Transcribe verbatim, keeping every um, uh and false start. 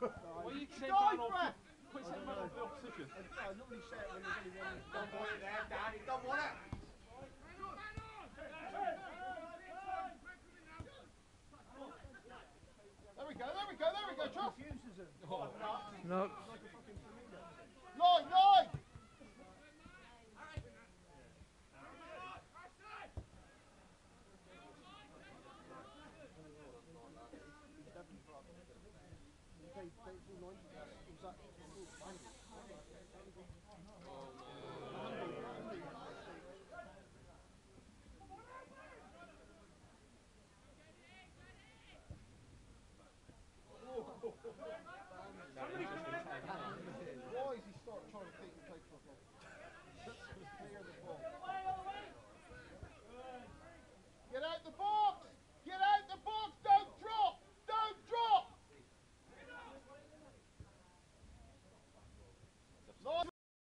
Well, you set down off. Put set down off the opposition. I, I normally set it when there's only one. Don't want it there, Dad. You don't want it. There we go, there we go, there we go, Truff. Confuses him. Oh. No. Line, line! They, they, all nine, was that,